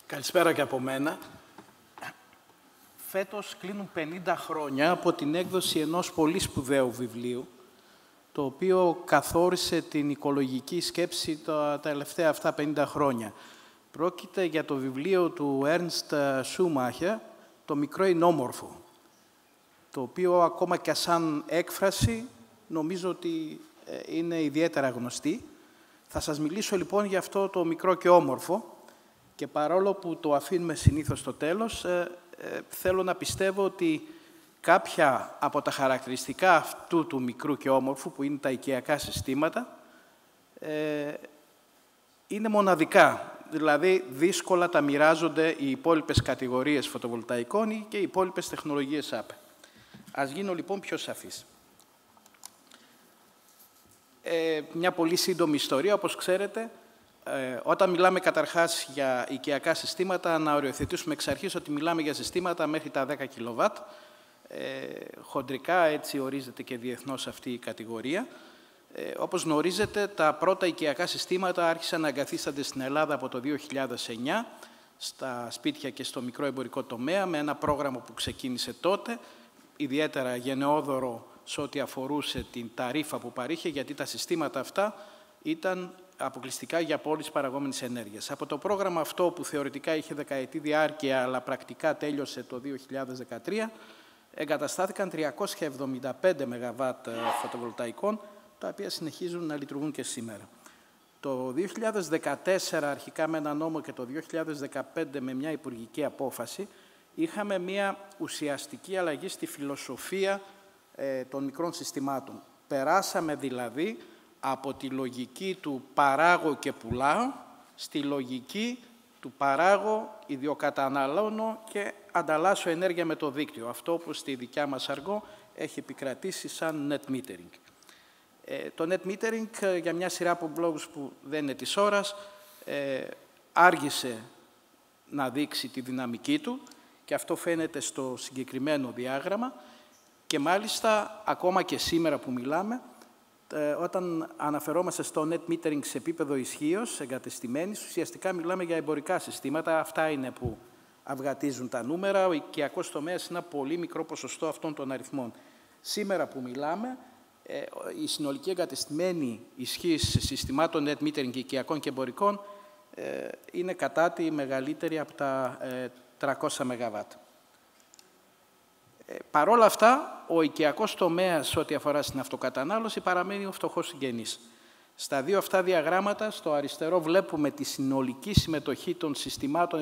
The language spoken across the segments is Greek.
Καλησπέρα και από μένα. Φέτος κλείνουν 50 χρόνια από την έκδοση ενός πολύ σπουδαίου βιβλίου, το οποίο καθόρισε την οικολογική σκέψη τα τελευταία αυτά 50 χρόνια. Πρόκειται για το βιβλίο του Ernst Schumacher, «Το μικρό είναι όμορφο», το οποίο ακόμα και σαν έκφραση νομίζω ότι είναι ιδιαίτερα γνωστή. Θα σας μιλήσω λοιπόν για αυτό το μικρό και όμορφο, και παρόλο που το αφήνουμε συνήθως στο τέλος, θέλω να πιστεύω ότι κάποια από τα χαρακτηριστικά αυτού του μικρού και όμορφου, που είναι τα οικιακά συστήματα, είναι μοναδικά. Δηλαδή, δύσκολα τα μοιράζονται οι υπόλοιπες κατηγορίες φωτοβολταϊκών και οι υπόλοιπες τεχνολογίες ΑΠΕ. Ας γίνω λοιπόν πιο σαφής. Μια πολύ σύντομη ιστορία, όπως ξέρετε. Όταν μιλάμε καταρχάς για οικιακά συστήματα, να οριοθετήσουμε εξ αρχής ότι μιλάμε για συστήματα μέχρι τα 10 κιλοβάτ. Χοντρικά έτσι ορίζεται και διεθνώς αυτή η κατηγορία. Όπως γνωρίζετε, τα πρώτα οικιακά συστήματα άρχισαν να εγκαθίστανται στην Ελλάδα από το 2009, στα σπίτια και στο μικρό εμπορικό τομέα, με ένα πρόγραμμα που ξεκίνησε τότε, ιδιαίτερα γενναιόδωρο σε ό,τι αφορούσε την ταρίφα που παρήχε, γιατί τα συστήματα αυτά ήταν αποκλειστικά για πόλεις παραγόμενης ενέργειας. Από το πρόγραμμα αυτό, που θεωρητικά είχε δεκαετή διάρκεια, αλλά πρακτικά τέλειωσε το 2013, εγκαταστάθηκαν 375 ΜΒ φωτοβολταϊκών, τα οποία συνεχίζουν να λειτουργούν και σήμερα. Το 2014, αρχικά με ένα νόμο, και το 2015 με μια υπουργική απόφαση, είχαμε μια ουσιαστική αλλαγή στη φιλοσοφία των μικρών συστημάτων. Περάσαμε δηλαδή από τη λογική του παράγω και πουλάω στη λογική του παράγω, ιδιοκαταναλώνω και ανταλλάσσω ενέργεια με το δίκτυο. Αυτό που στη δικιά μας αργό έχει επικρατήσει σαν net metering. Το net metering, για μια σειρά από λόγους που δεν είναι της ώρας, άργησε να δείξει τη δυναμική του, και αυτό φαίνεται στο συγκεκριμένο διάγραμμα, και μάλιστα ακόμα και σήμερα που μιλάμε, όταν αναφερόμαστε στο net metering σε επίπεδο ισχύως εγκατεστημένης, ουσιαστικά μιλάμε για εμπορικά συστήματα. Αυτά είναι που αυγατίζουν τα νούμερα. Ο οικιακός τομέας είναι ένα πολύ μικρό ποσοστό αυτών των αριθμών. Σήμερα που μιλάμε, η συνολική εγκατεστημένη ισχύς συστημάτων net metering οικιακών και εμπορικών είναι κατά τη μεγαλύτερη από τα 300 ΜΒ. Παρ' όλα αυτά, ο οικιακός τομέας, ό,τι αφορά στην αυτοκατανάλωση, παραμένει ο φτωχός συγγενής. Στα δύο αυτά διαγράμματα, στο αριστερό βλέπουμε τη συνολική συμμετοχή των συστημάτων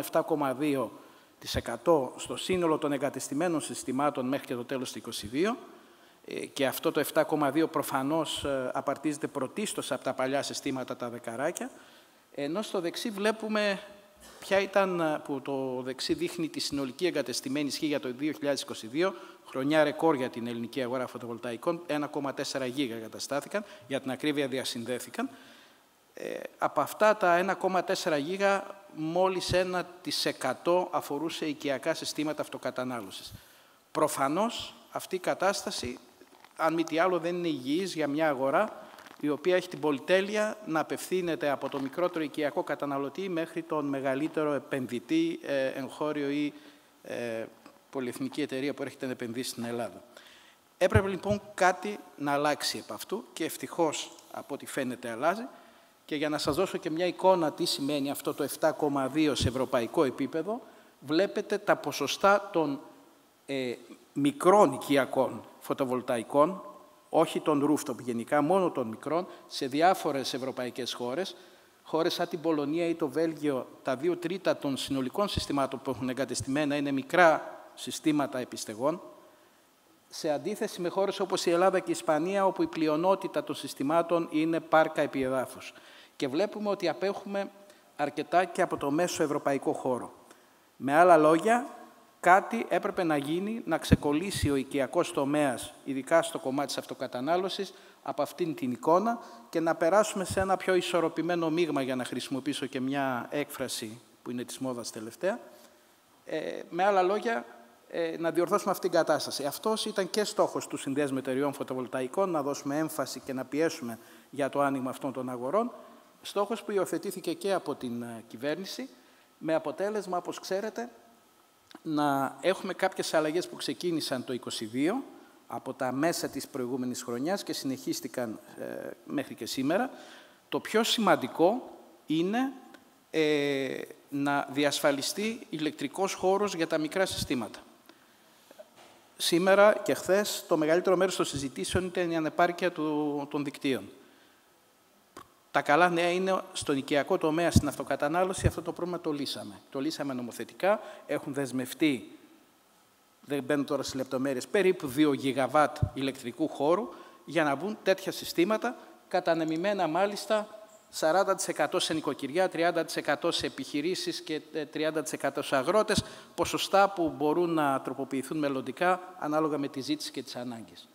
7,2% στο σύνολο των εγκατεστημένων συστημάτων μέχρι και το τέλος του 2022, και αυτό το 7,2% προφανώς απαρτίζεται πρωτίστως από τα παλιά συστήματα, τα δεκαράκια, ενώ στο δεξί βλέπουμε ποια ήταν, που το δεξί δείχνει τη συνολική εγκατεστημένη ισχύ για το 2022, χρονιά ρεκόρ για την ελληνική αγορά φωτοβολταϊκών, 1,4 γίγα εγκαταστάθηκαν, για την ακρίβεια διασυνδέθηκαν. Από αυτά τα 1,4 γίγα, μόλις 1% αφορούσε οικιακά συστήματα αυτοκατανάλωσης. Προφανώς αυτή η κατάσταση, αν μη τι άλλο, δεν είναι υγιής για μια αγορά η οποία έχει την πολυτέλεια να απευθύνεται από το μικρότερο οικιακό καταναλωτή μέχρι τον μεγαλύτερο επενδυτή, εγχώριο ή πολυεθνική εταιρεία που έρχεται να επενδύσει στην Ελλάδα. Έπρεπε λοιπόν κάτι να αλλάξει επ' αυτού, και ευτυχώς από ό,τι φαίνεται αλλάζει. Και για να σας δώσω και μια εικόνα τι σημαίνει αυτό το 7,2 σε ευρωπαϊκό επίπεδο, βλέπετε τα ποσοστά των μικρών οικιακών φωτοβολταϊκών, όχι των rooftop γενικά, μόνο των μικρών, σε διάφορες ευρωπαϊκές χώρες. Χώρες σαν την Πολωνία ή το Βέλγιο, τα 2/3 των συνολικών συστημάτων που έχουν εγκατεστημένα είναι μικρά συστήματα επιστεγών, σε αντίθεση με χώρες όπως η Ελλάδα και η Ισπανία, όπου η πλειονότητα των συστημάτων είναι πάρκα επί εδάφους. Και βλέπουμε ότι απέχουμε αρκετά και από το μέσο ευρωπαϊκό χώρο. Με άλλα λόγια, κάτι έπρεπε να γίνει, να ξεκολλήσει ο οικιακός τομέας, ειδικά στο κομμάτι της αυτοκατανάλωσης, από αυτήν την εικόνα, και να περάσουμε σε ένα πιο ισορροπημένο μείγμα, για να χρησιμοποιήσω και μια έκφραση που είναι της μόδας τελευταία. Με άλλα λόγια, να διορθώσουμε αυτήν την κατάσταση. Αυτός ήταν και στόχος του Συνδέσμου Εταιριών Φωτοβολταϊκών, να δώσουμε έμφαση και να πιέσουμε για το άνοιγμα αυτών των αγορών. Στόχος που υιοθετήθηκε και από την κυβέρνηση, με αποτέλεσμα, όπως ξέρετε, να έχουμε κάποιες αλλαγές που ξεκίνησαν το 2022, από τα μέσα της προηγούμενης χρονιάς και συνεχίστηκαν μέχρι και σήμερα. Το πιο σημαντικό είναι να διασφαλιστεί ηλεκτρικός χώρος για τα μικρά συστήματα. Σήμερα και χθες το μεγαλύτερο μέρος των συζητήσεων ήταν η ανεπάρκεια των δικτύων. Τα καλά νέα είναι στον οικιακό τομέα, στην αυτοκατανάλωση, αυτό το πρόβλημα το λύσαμε. Το λύσαμε νομοθετικά, έχουν δεσμευτεί, δεν μπαίνω τώρα στις λεπτομέρειες, περίπου 2 γιγαβάτ ηλεκτρικού χώρου για να μπουν τέτοια συστήματα, κατανεμημένα μάλιστα 40% σε νοικοκυριά, 30% σε επιχειρήσεις και 30% σε αγρότες, ποσοστά που μπορούν να τροποποιηθούν μελλοντικά ανάλογα με τη ζήτηση και τις ανάγκες.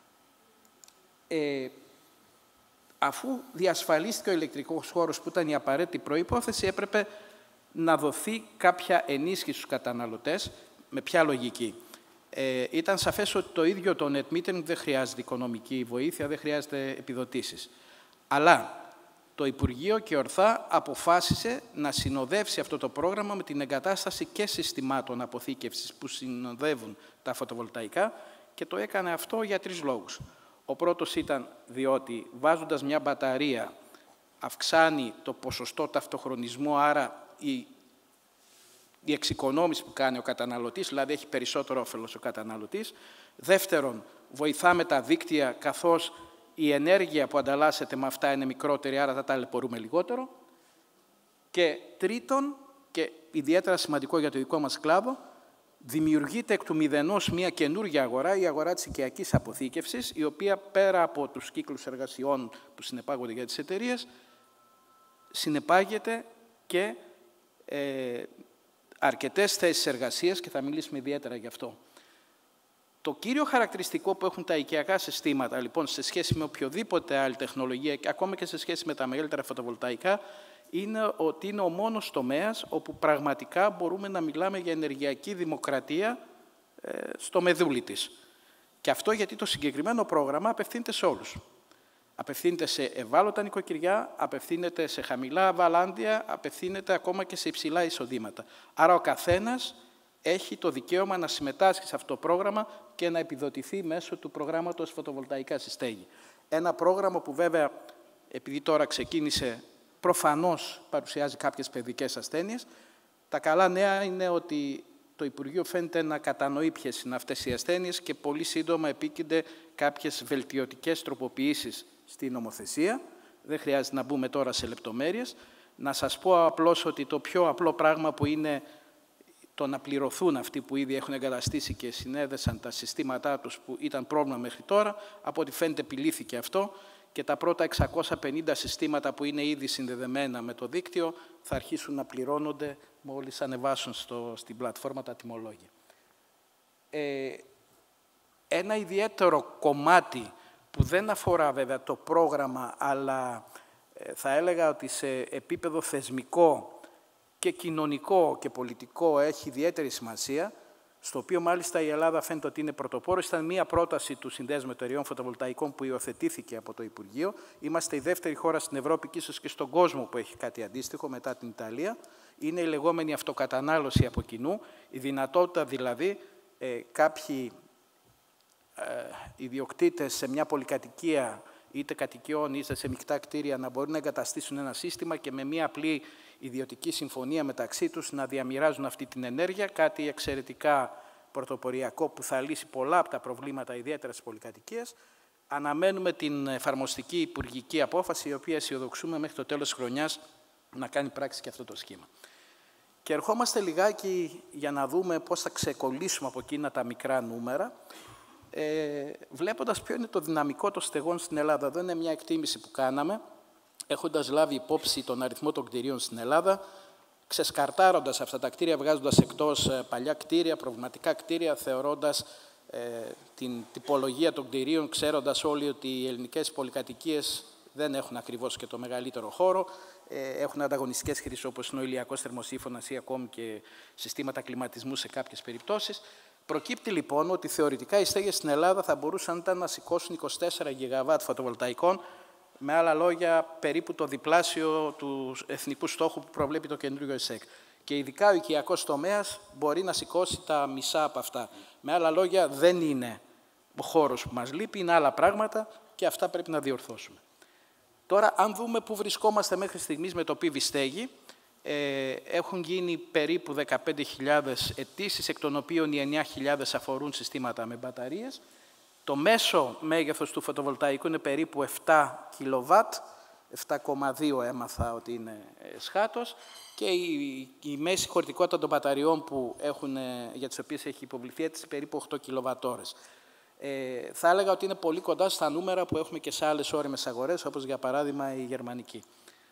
Αφού διασφαλίστηκε ο ηλεκτρικός χώρος που ήταν η απαραίτητη προϋπόθεση, έπρεπε να δοθεί κάποια ενίσχυση στους καταναλωτές. Με ποια λογική? Ήταν σαφές ότι το ίδιο το net metering δεν χρειάζεται οικονομική βοήθεια, δεν χρειάζεται επιδοτήσεις. Αλλά το Υπουργείο και ορθά αποφάσισε να συνοδεύσει αυτό το πρόγραμμα με την εγκατάσταση και συστημάτων αποθήκευσης που συνοδεύουν τα φωτοβολταϊκά και το έκανε αυτό για 3 λόγους. Ο πρώτος ήταν διότι βάζοντας μια μπαταρία αυξάνει το ποσοστό ταυτοχρονισμού, άρα η εξοικονόμηση που κάνει ο καταναλωτής, δηλαδή έχει περισσότερο όφελος ο καταναλωτής. Δεύτερον, βοηθάμε τα δίκτυα καθώς η ενέργεια που ανταλλάσσεται με αυτά είναι μικρότερη, άρα θα ταλαιπωρούμε λιγότερο. Και τρίτον, και ιδιαίτερα σημαντικό για το δικό μας κλάδο, δημιουργείται εκ του μηδενός μια καινούργια αγορά, η αγορά της οικιακής αποθήκευσης, η οποία πέρα από τους κύκλους εργασιών που συνεπάγονται για τις εταιρείες, συνεπάγεται και αρκετές θέσεις εργασίας και θα μιλήσουμε ιδιαίτερα γι' αυτό. Το κύριο χαρακτηριστικό που έχουν τα οικιακά συστήματα, λοιπόν, σε σχέση με οποιοδήποτε άλλη τεχνολογία και ακόμα και σε σχέση με τα μεγαλύτερα φωτοβολταϊκά, είναι ότι είναι ο μόνος τομέας όπου πραγματικά μπορούμε να μιλάμε για ενεργειακή δημοκρατία στο μεδούλι της. Και αυτό γιατί το συγκεκριμένο πρόγραμμα απευθύνεται σε όλους. Απευθύνεται σε ευάλωτα νοικοκυριά, απευθύνεται σε χαμηλά βαλάντια, απευθύνεται ακόμα και σε υψηλά εισοδήματα. Άρα ο καθένας έχει το δικαίωμα να συμμετάσχει σε αυτό το πρόγραμμα και να επιδοτηθεί μέσω του προγράμματος φωτοβολταϊκά στη στέγη. Ένα πρόγραμμα που βέβαια, επειδή τώρα ξεκίνησε, προφανώς παρουσιάζει κάποιες παιδικές ασθένειες. Τα καλά νέα είναι ότι το Υπουργείο φαίνεται να κατανοεί ποιες είναι αυτές οι ασθένειες και πολύ σύντομα επίκυνται κάποιες βελτιωτικές τροποποιήσεις στη νομοθεσία. Δεν χρειάζεται να μπούμε τώρα σε λεπτομέρειες. Να σας πω απλώς ότι το πιο απλό πράγμα που είναι το να πληρωθούν αυτοί που ήδη έχουν εγκαταστήσει και συνέδεσαν τα συστήματά τους που ήταν πρόβλημα μέχρι τώρα, από ό,τι φαίνεται επιλύθηκε αυτό και τα πρώτα 650 συστήματα που είναι ήδη συνδεδεμένα με το δίκτυο θα αρχίσουν να πληρώνονται μόλις ανεβάσουν στην πλατφόρμα τα τιμολόγια. Ένα ιδιαίτερο κομμάτι που δεν αφορά βέβαια το πρόγραμμα, αλλά θα έλεγα ότι σε επίπεδο θεσμικό και κοινωνικό και πολιτικό έχει ιδιαίτερη σημασία, στο οποίο μάλιστα η Ελλάδα φαίνεται ότι είναι πρωτοπόρος, ήταν μία πρόταση του Συνδέσμου Εταιρειών Φωτοβολταϊκών που υιοθετήθηκε από το Υπουργείο. Είμαστε η δεύτερη χώρα στην Ευρώπη και ίσως και στον κόσμο που έχει κάτι αντίστοιχο μετά την Ιταλία. Είναι η λεγόμενη αυτοκατανάλωση από κοινού, η δυνατότητα δηλαδή κάποιοι ιδιοκτήτες σε μια πολυκατοικία, είτε κατοικιών είτε σε μεικτά κτίρια, να μπορούν να εγκαταστήσουν ένα σύστημα και με μια απλή ιδιωτική συμφωνία μεταξύ τους να διαμοιράζουν αυτή την ενέργεια, κάτι εξαιρετικά πρωτοποριακό που θα λύσει πολλά από τα προβλήματα, ιδιαίτερα στις πολυκατοικίες. Αναμένουμε την εφαρμοστική υπουργική απόφαση, η οποία αισιοδοξούμε μέχρι το τέλος της χρονιάς να κάνει πράξη και αυτό το σχήμα. Και ερχόμαστε λιγάκι για να δούμε πώς θα ξεκολλήσουμε από εκείνα τα μικρά νούμερα, βλέποντας ποιο είναι το δυναμικό των στεγών στην Ελλάδα. Εδώ είναι μια εκτίμηση που κάναμε, έχοντας λάβει υπόψη τον αριθμό των κτηρίων στην Ελλάδα, ξεσκαρτάροντας αυτά τα κτίρια, βγάζοντας εκτός παλιά κτίρια, προβληματικά κτίρια, θεωρώντας την τυπολογία των κτηρίων, ξέροντας όλοι ότι οι ελληνικές πολυκατοικίες δεν έχουν ακριβώς και το μεγαλύτερο χώρο, έχουν ανταγωνιστικές χρήσεις όπως είναι ο ηλιακός θερμοσύφωνας ή ακόμη και συστήματα κλιματισμού σε κάποιες περιπτώσεις. Προκύπτει λοιπόν ότι θεωρητικά οι στέγες στην Ελλάδα θα μπορούσαν να σηκώσουν 24 γιγαβάτ φωτοβολταϊκών, με άλλα λόγια περίπου το διπλάσιο του εθνικού στόχου που προβλέπει το καινούριο ΕΣΕΚ. Και ειδικά ο οικιακός τομέας μπορεί να σηκώσει τα μισά από αυτά. Με άλλα λόγια, δεν είναι ο χώρος που μας λείπει, είναι άλλα πράγματα και αυτά πρέπει να διορθώσουμε. Τώρα, αν δούμε πού βρισκόμαστε μέχρι στιγμής με το PV στέγη, έχουν γίνει περίπου 15.000 αιτήσεις, εκ των οποίων οι 9.000 αφορούν συστήματα με μπαταρίες. Το μέσο μέγεθος του φωτοβολταϊκού είναι περίπου 7 κιλοβάτ, 7,2 έμαθα ότι είναι σχάτος, και η μέση χωρητικότητα των μπαταριών για τις οποίες έχει υποβληθεί αίτηση περίπου 8 κιλοβατόρες. Θα έλεγα ότι είναι πολύ κοντά στα νούμερα που έχουμε και σε άλλες ώριμες αγορές, όπως για παράδειγμα η γερμανική.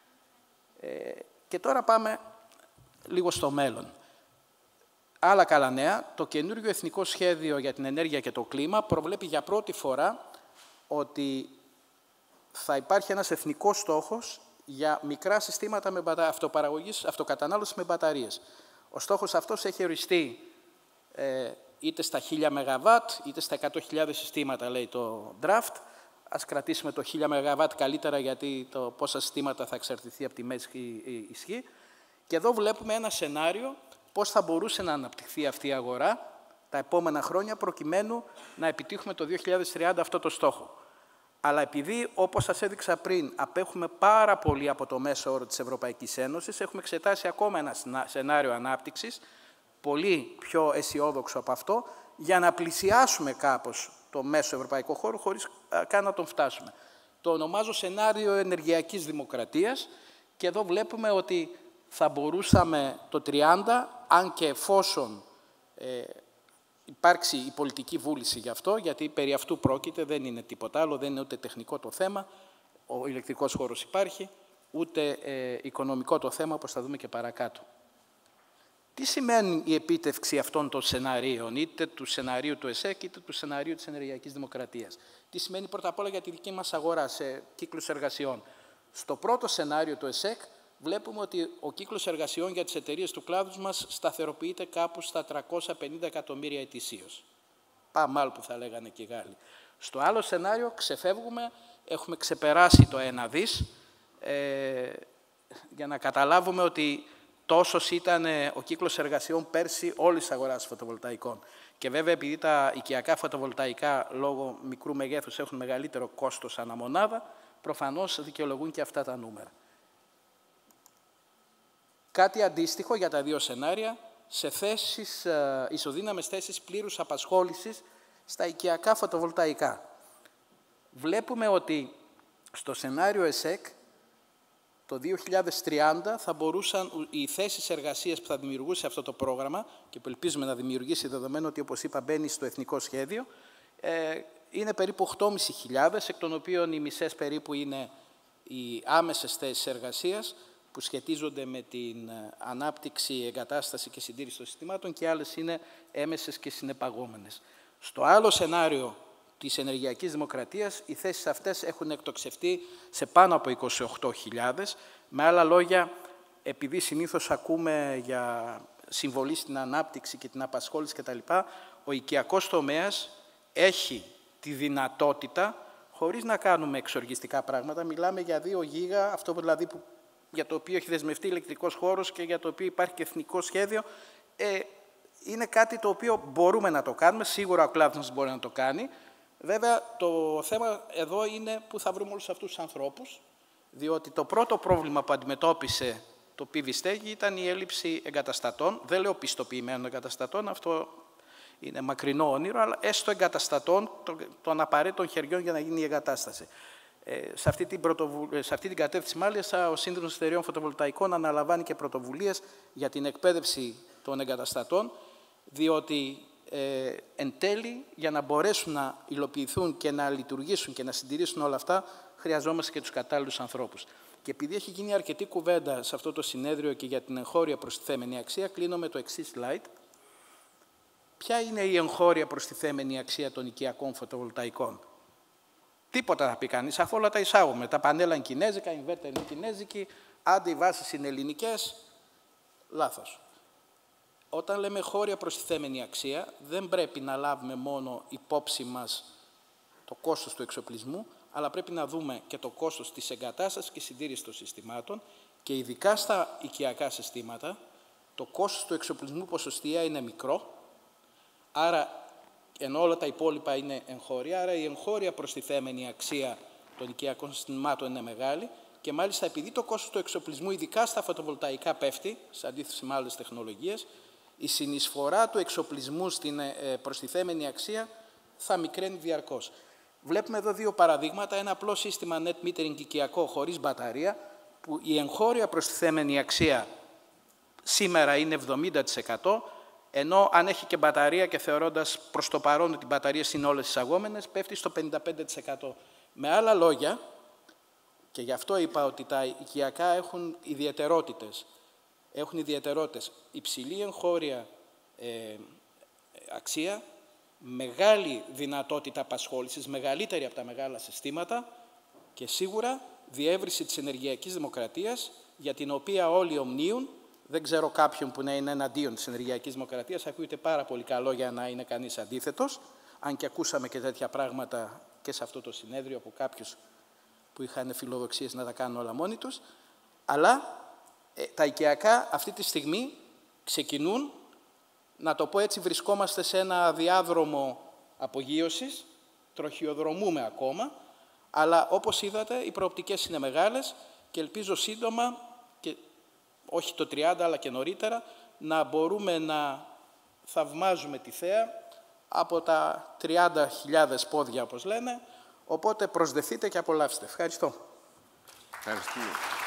Και τώρα πάμε λίγο στο μέλλον. Άλλα καλά νέα, το καινούργιο Εθνικό Σχέδιο για την Ενέργεια και το Κλίμα προβλέπει για πρώτη φορά ότι θα υπάρχει ένας εθνικός στόχος για μικρά συστήματα αυτοκατανάλωσης με μπαταρίες. Ο στόχος αυτός έχει οριστεί είτε στα 1000 ΜΒ, είτε στα 100.000 συστήματα, λέει το draft. Ας κρατήσουμε το 1000 ΜΒ καλύτερα, γιατί το πόσα συστήματα θα εξαρτηθεί από τη μέση ισχύ. Και εδώ βλέπουμε ένα σενάριο πώς θα μπορούσε να αναπτυχθεί αυτή η αγορά τα επόμενα χρόνια, προκειμένου να επιτύχουμε το 2030 αυτό το στόχο. Αλλά επειδή, όπως σας έδειξα πριν, απέχουμε πάρα πολύ από το μέσο όρο της Ευρωπαϊκής Ένωσης, έχουμε εξετάσει ακόμα ένα σενάριο ανάπτυξης, πολύ πιο αισιόδοξο από αυτό, για να πλησιάσουμε κάπως το μέσο ευρωπαϊκό χώρο, χωρίς καν να τον φτάσουμε. Το ονομάζω σενάριο ενεργειακής δημοκρατίας, και εδώ βλέπουμε ότι θα μπορούσαμε το 30, αν και εφόσον υπάρξει η πολιτική βούληση γι' αυτό, γιατί περί αυτού πρόκειται, δεν είναι τίποτα άλλο, δεν είναι ούτε τεχνικό το θέμα, ο ηλεκτρικός χώρος υπάρχει, ούτε οικονομικό το θέμα, όπως θα δούμε και παρακάτω. Τι σημαίνει η επίτευξη αυτών των σεναρίων, είτε του σεναρίου του ΕΣΕΚ, είτε του σεναρίου της ενεργειακής δημοκρατίας? Τι σημαίνει πρώτα απ' όλα για τη δική μας αγορά σε κύκλους εργασιών? Στο πρώτο σενάριο του ΕΣΕΚ βλέπουμε ότι ο κύκλος εργασιών για τις εταιρείες του κλάδου μας σταθεροποιείται κάπου στα 350 εκατομμύρια ετησίως. Πάμε άλλο που θα λέγανε και οι Γάλλοι. Στο άλλο σενάριο ξεφεύγουμε, έχουμε ξεπεράσει το 1 δις, για να καταλάβουμε ότι τόσος ήταν ο κύκλος εργασιών πέρσι όλης της αγοράς φωτοβολταϊκών. Και βέβαια, επειδή τα οικιακά φωτοβολταϊκά λόγω μικρού μεγέθους έχουν μεγαλύτερο κόστος ανά μονάδα, προφανώς δικαιολογούν και αυτά τα νούμερα. Κάτι αντίστοιχο για τα δύο σενάρια, σε ισοδύναμες θέσεις πλήρους απασχόλησης στα οικιακά φωτοβολταϊκά. Βλέπουμε ότι στο σενάριο ΕΣΕΚ το 2030 θα μπορούσαν οι θέσεις εργασίας που θα δημιουργούσε αυτό το πρόγραμμα, και που ελπίζουμε να δημιουργήσει, δεδομένου ότι, όπως είπα, μπαίνει στο εθνικό σχέδιο, είναι περίπου 8.500, εκ των οποίων οι μισές περίπου είναι οι άμεσες θέσεις εργασίας, που σχετίζονται με την ανάπτυξη, εγκατάσταση και συντήρηση των συστημάτων, και άλλες είναι έμεσες και συνεπαγόμενες. Στο άλλο σενάριο της ενεργειακής δημοκρατίας, οι θέσεις αυτές έχουν εκτοξευτεί σε πάνω από 28.000. Με άλλα λόγια, επειδή συνήθως ακούμε για συμβολή στην ανάπτυξη και την απασχόληση κτλ., ο οικιακός τομέας έχει τη δυνατότητα, χωρίς να κάνουμε εξοργιστικά πράγματα, μιλάμε για 2 γίγα, αυτό δηλαδή για το οποίο έχει δεσμευτεί ηλεκτρικός χώρος και για το οποίο υπάρχει και εθνικό σχέδιο, είναι κάτι το οποίο μπορούμε να το κάνουμε, σίγουρα ο κλάδος μας μπορεί να το κάνει. Βέβαια, το θέμα εδώ είναι πού θα βρούμε όλους αυτούς τους ανθρώπους, διότι το πρώτο πρόβλημα που αντιμετώπισε το PV στέγη ήταν η έλλειψη εγκαταστατών. Δεν λέω πιστοποιημένων εγκαταστατών, αυτό είναι μακρινό όνειρο, αλλά έστω εγκαταστατών των απαραίτητων χεριών για να γίνει η εγκατάσταση. Σε αυτή την κατεύθυνση, μάλιστα, ο Σύνδεσμος Εταιρειών Φωτοβολταϊκών αναλαμβάνει και πρωτοβουλίες για την εκπαίδευση των εγκαταστατών, διότι εν τέλει, για να μπορέσουν να υλοποιηθούν και να λειτουργήσουν και να συντηρήσουν όλα αυτά, χρειαζόμαστε και τους κατάλληλους ανθρώπους. Και επειδή έχει γίνει αρκετή κουβέντα σε αυτό το συνέδριο και για την εγχώρια προστιθέμενη αξία, κλείνω με το εξής slide. Ποια είναι η εγχώρια προστιθέμενη αξία των οικιακών φωτοβολταϊκών? Τίποτα θα πει κανείς, αφού όλα τα εισάγουμε. Τα πανέλα είναι κινέζικα, οι inverter είναι κινέζικοι, άντε οι βάσεις είναι ελληνικές. Λάθος. Όταν λέμε χώρια προστιθέμενη αξία, δεν πρέπει να λάβουμε μόνο υπόψη μας το κόστος του εξοπλισμού, αλλά πρέπει να δούμε και το κόστος της εγκατάστασης και συντήρησης των συστημάτων, και ειδικά στα οικιακά συστήματα, το κόστος του εξοπλισμού ποσοστιαία είναι μικρό, άρα, ενώ όλα τα υπόλοιπα είναι εγχώρια, άρα η εγχώρια προστιθέμενη αξία των οικιακών συστημάτων είναι μεγάλη και μάλιστα επειδή το κόστος του εξοπλισμού, ειδικά στα φωτοβολταϊκά, πέφτει, σε αντίθεση με άλλες τεχνολογίες, η συνεισφορά του εξοπλισμού στην προστιθέμενη αξία θα μικραίνει διαρκώς. Βλέπουμε εδώ δύο παραδείγματα. Ένα απλό σύστημα net metering οικιακό χωρίς μπαταρία, που η εγχώρια προστιθέμενη αξία σήμερα είναι 70%, ενώ αν έχει και μπαταρία και θεωρώντας προς το παρόν ότι οι μπαταρίες είναι όλες εισαγόμενες, πέφτει στο 55%. Με άλλα λόγια, και γι' αυτό είπα ότι τα οικιακά έχουν ιδιαιτερότητες. Έχουν ιδιαιτερότητες. Υψηλή εγχώρια αξία, μεγάλη δυνατότητα απασχόλησης, μεγαλύτερη από τα μεγάλα συστήματα και σίγουρα διεύρυνση της ενεργειακής δημοκρατίας, για την οποία όλοι ομνίουν. Δεν ξέρω κάποιον που να είναι εναντίον της ενεργειακής δημοκρατίας. Ακούγεται πάρα πολύ καλό για να είναι κανείς αντίθετος, αν και ακούσαμε και τέτοια πράγματα και σε αυτό το συνέδριο από κάποιους που είχαν φιλοδοξίες να τα κάνουν όλα μόνοι τους. Αλλά τα οικιακά αυτή τη στιγμή ξεκινούν, να το πω έτσι, βρισκόμαστε σε ένα διάδρομο απογείωσης, τροχιοδρομούμε ακόμα, αλλά όπως είδατε οι προοπτικές είναι μεγάλες και ελπίζω σύντομα, και όχι το 30 αλλά και νωρίτερα, να μπορούμε να θαυμάζουμε τη θέα από τα 30.000 πόδια, όπως λένε, οπότε προσδεθείτε και απολαύστε. Ευχαριστώ. Ευχαριστούμε.